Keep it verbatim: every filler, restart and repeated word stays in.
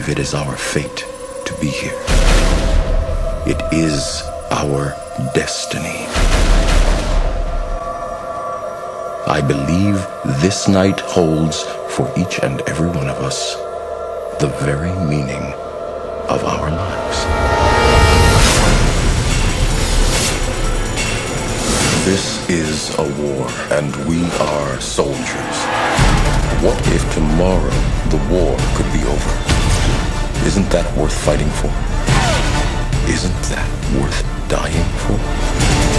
believe it is our fate to be here. It is our destiny. I believe this night holds for each and every one of us the very meaning of our lives. This is a war, and we are soldiers. What if tomorrow the war could be over? Isn't that worth fighting for? Isn't that worth dying for?